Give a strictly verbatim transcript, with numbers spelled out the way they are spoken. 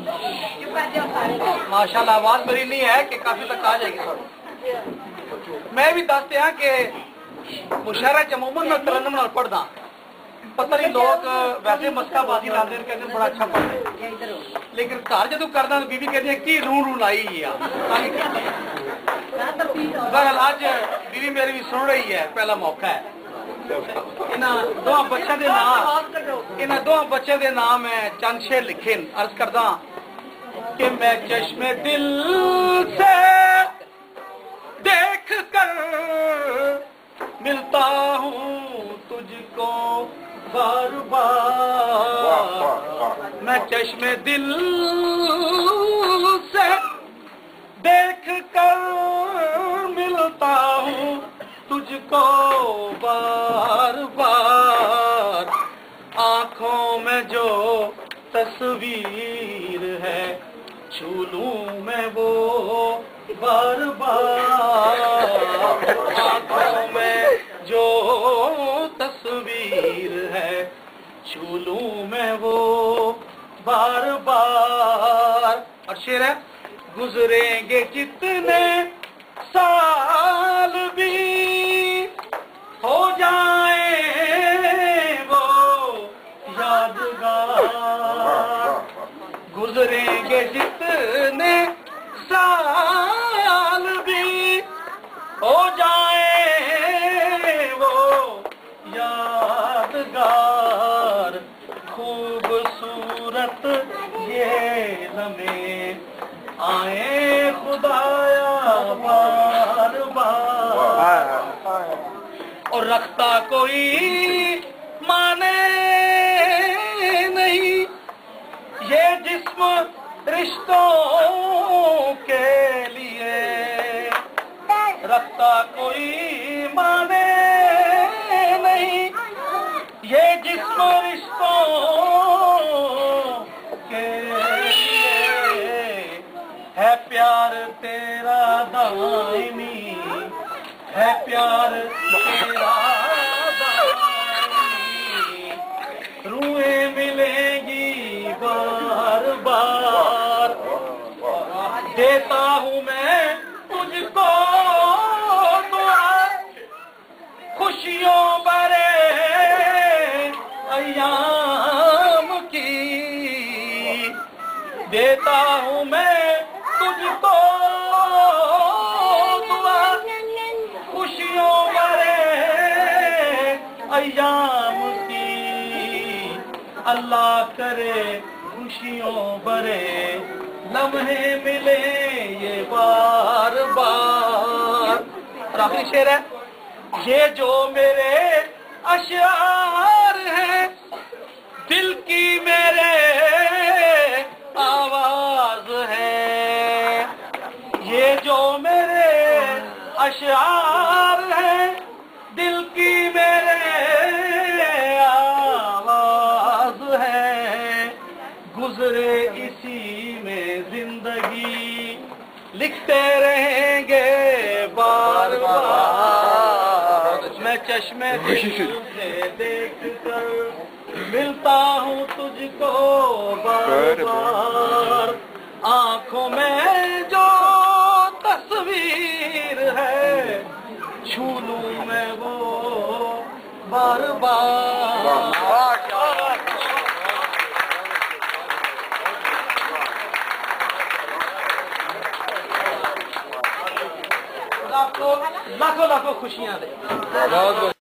माशाल्लाह आवाज मेरी नहीं है कि काफी तक आ जाएगी सर। मैं भी दसते हैं कि मुशायरा चमूमन में तरन्नुम नाल पढ़दा, पता नहीं लोग वैसे मस्काबाजी लाते हैं कहते बड़ा अच्छा पढ़ते, लेकिन घर जो करदा बीबी कहती है कि रू रू लाई है। बहरहाल आज बीबी मेरी भी सुन रही है, पहला मौका है। इन्हां दो बच्चों के नाम इन्हां दो बच्चों के नाम है चंद शेर लिखे। अर्ज करदा कि मैं चश्मे दिल से देख कर मिलता हूँ तुझको बार बार, मैं चश्मे दिल से देख कर मिलता हूँ तुझको बार बार, आँखों में जो तस्वीर है छू लूं मैं वो बार बार, आँखों में जो तस्वीर है छू लूं मैं वो बार बार। और शेर है, गुजरेंगे कितने साल भी हो जाए वो यादगार, गुजरेंगे जितने साल भी हो जाए वो यादगार, खूबसूरत ये लम्हे आए खुदाया बार बार, और रखता कोई माने नहीं ये जिस्म रिश्तों के लिए, रखता कोई माने नहीं ये जिस्म रिश्तों के लिए, है प्यार तेरा दायमी, है प्यार तेरा दायमी, रूहें मिलेंगी बार बार, देता हूँ मैं तुझको दुआ खुशियों भरे अय्याम की, देता हूँ मैं तुझको दुआ खुशियों भरे अय्याम की, अल्लाह करे खुशियों भरे लम्हे मिले ये बार बार। और आखिरी शेर है, ये जो मेरे अशआर हैं दिल की मेरे आवाज है, ये जो मेरे अशआर हैं दिल की मेरे आवाज है, गुजरे इसी में जिंदगी लिखते रहेंगे बार बार, मैं चश्मे दिल से देख कर मिलता हूँ तुझको बार बार, आँखों में जो तस्वीर है छू लूं मैं वो बार बार। लाखों लाखों लाखों खुशियां दे।